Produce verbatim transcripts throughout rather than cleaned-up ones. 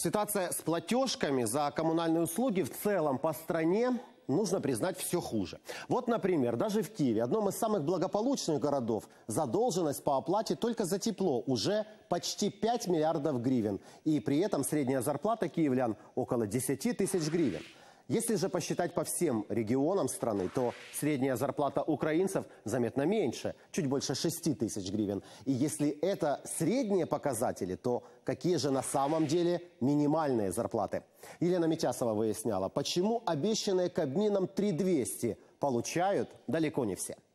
Ситуация с платежками за коммунальные услуги в целом по стране, нужно признать, все хуже. Вот, например, даже в Киеве, одном из самых благополучных городов, задолженность по оплате только за тепло уже почти пять миллиардов гривен. И при этом средняя зарплата киевлян около десяти тысяч гривен. Если же посчитать по всем регионам страны, то средняя зарплата украинцев заметно меньше, чуть больше шести тысяч гривен. И если это средние показатели, то какие же на самом деле минимальные зарплаты? Елена Митясова выясняла, почему обещанные Кабмином три тысячи двести получают далеко не все.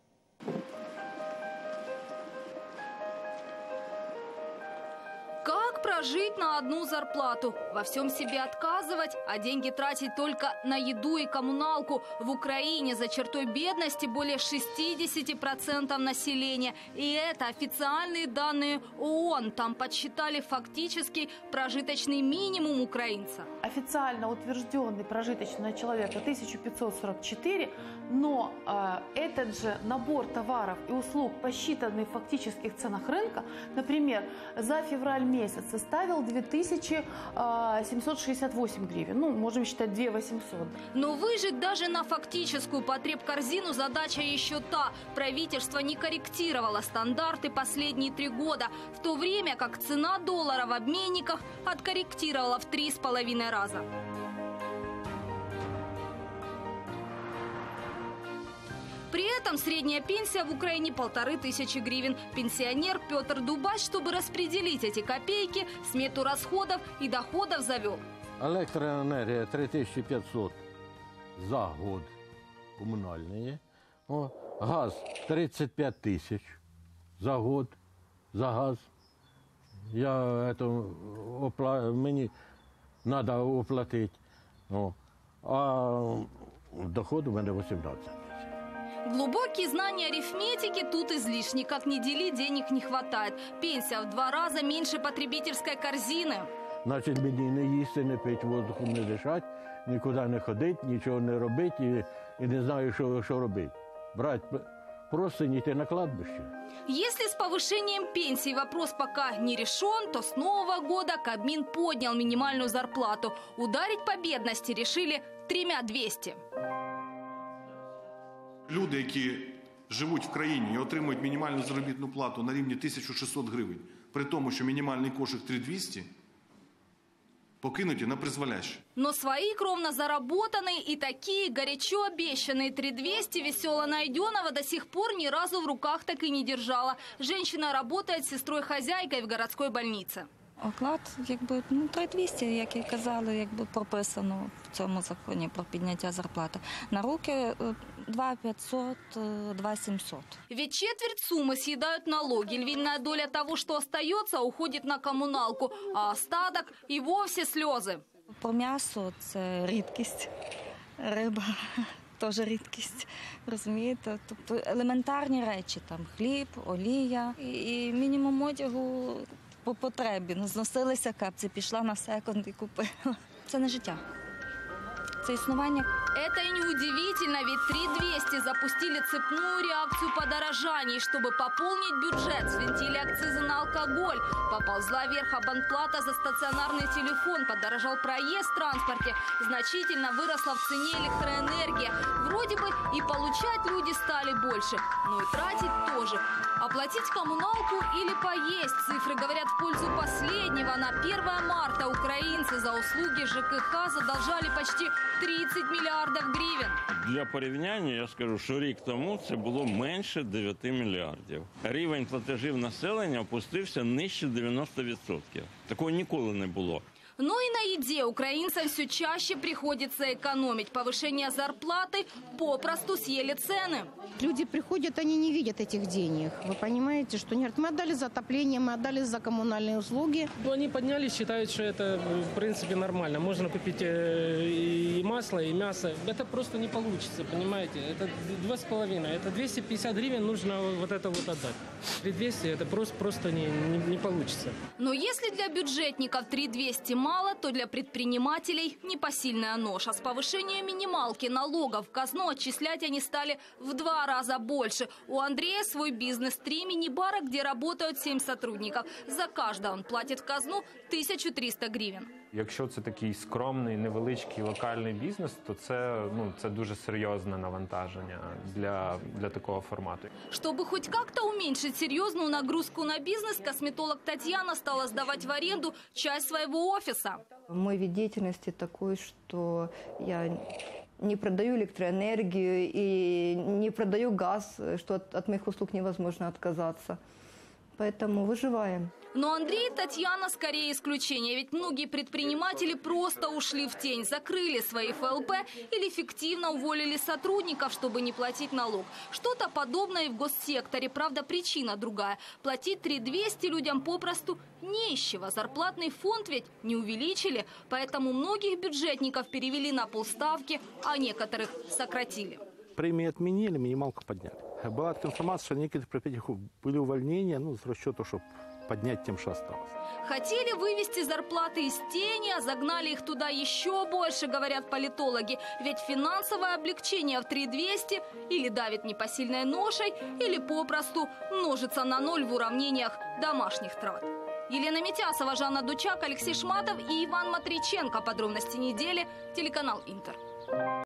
Жить на одну зарплату, во всем себе отказывать, а деньги тратить только на еду и коммуналку. В Украине за чертой бедности более шестидесяти процентов населения. И это официальные данные ООН. Там подсчитали фактически прожиточный минимум украинца. Официально утвержденный прожиточный на человека тысяча пятьсот сорок четыре, но э, этот же набор товаров и услуг, посчитанный в фактических ценах рынка, например, за февраль месяц составил две тысячи семьсот шестьдесят восемь гривен. Ну, можем считать две тысячи восемьсот. Но выжить даже на фактическую потребкорзину задача еще та. Правительство не корректировало стандарты последние три года, в то время как цена доллара в обменниках откорректировала в три с половиной раза. При этом средняя пенсия в Украине полторы тысячи гривен. Пенсионер Петр Дубач, чтобы распределить эти копейки, смету расходов и доходов завел. Электроэнергия три тысячи пятьсот за год коммунальные. О, газ тридцать пять тысяч за год за газ. Я это опла... Мне надо оплатить. О, а доход у меня восемнадцать. Глубокие знания арифметики тут излишни. Как ни дели, денег не хватает. Пенсия в два раза меньше потребительской корзины. Значить, мені не їсти, не пити, воздухом не дишати, нікуди не ходити, нічого не робити і, і не знаю, що, що робити. Брати просто не йти на кладбище. Если с повышением пенсии вопрос пока не решен, то с нового года Кабмин поднял минимальную зарплату. Ударить по бедности решили тремя двісті. Люди, які живуть в країні і отримують мінімальну заробітну плату на рівні тисяча шістсот гривень, при тому, що мінімальний кошик три тисячі двісті, покинуті на призволяще. Но свои кровно заработанные и такие горячо обещанные три тысячи двести весело найденного до сих пор ни разу в руках так и не держала. Женщина работает сестрой-хозяйкой в городской больнице. Оклад, якби, ну, три тисячі двісті, як і казали, якби прописано в цьому законі про підняття зарплати. На руки два тисячі п'ятсот, два тисячі сімсот. Ведь четверть суммы съедают налоги. Львиная доля того, что остается, уходит на коммуналку, а остаток и вовсе слезы. Про м'ясо – це рідкість, риба – теж рідкість, розумієте? Тобто елементарні речі, там хліб, олія і, і мінімум одягу по потребі. Ну, зносилися капці, пішла на секонд і купила. Це не життя. Це існування. Это и неудивительно, ведь три тысячи двести запустили цепную реакцию подорожаний. Чтобы пополнить бюджет, свинтили акцизы на алкоголь. Поползла вверх абонплата за стационарный телефон. Подорожал проезд в транспорте. Значительно выросла в цене электроэнергия. Вроде бы и получать люди стали больше, но и тратить тоже. Оплатить коммуналку или поесть. Цифры говорят в пользу последнего. На первое марта украинцы за услуги ЖКХ задолжали почти тридцать миллиардов гривен. Для порівняння я скажу, що рік тому це було менше дев'яти мільярдів. Рівень платежів населення опустився нижче дев'яноста відсотків. Такого ніколи не було. Но и на еде украинцам все чаще приходится экономить. Повышение зарплаты попросту съели цены. Люди приходят, они не видят этих денег. Вы понимаете, что нет, мы отдали за отопление, мы отдали за коммунальные услуги. Ну, они поднялись, считают, что это в принципе нормально. Можно купить и масло, и мясо. Это просто не получится, понимаете? Это два с половиной. Это двести пятьдесят гривен нужно вот это вот отдать. три тысячи двести это просто, просто не, не, не получится. Но если для бюджетников три тысячи двести мало, то для предпринимателей непосильная ноша. С повышением минималки налогов в казну отчислять они стали в два раза больше. У Андрея свой бизнес, три мини-бара, где работают семь сотрудников. За каждого он платит в казну тысячу триста гривен. Якщо це такий скромний, невеличкий локальний бізнес, то це, ну, це дуже серйозне навантаження для, для такого формату. Чтобы хоть как-то уменьшить серьезную нагрузку на бизнес, косметолог Татьяна стала сдавать в аренду часть своего офиса. Мой вид деятельности такой, что я не продаю электроэнергию и не продаю газ, что от, от моих услуг невозможно отказаться. Поэтому выживаем. Но Андрей и Татьяна скорее исключение, ведь многие предприниматели просто ушли в тень, закрыли свои эф эл пэ или фиктивно уволили сотрудников, чтобы не платить налог. Что-то подобное и в госсекторе, правда, причина другая. Платить три тысячи двести людям попросту не из чего. Зарплатный фонд ведь не увеличили, поэтому многих бюджетников перевели на полставки, а некоторых сократили. Премии отменили, минималку подняли. Была информация, что некоторые предприятия были увольнения, ну, с расчета, чтобы поднять тем, что осталось. Хотели вывести зарплаты из тени, а загнали их туда еще больше, говорят политологи. Ведь финансовое облегчение в три тысячи двести или давит непосильной ношей, или попросту множится на ноль в уравнениях домашних трат. Елена Митясова, Жанна Дучак, Алексей Шматов и Иван Матриченко. Подробности недели. Телеканал Интер.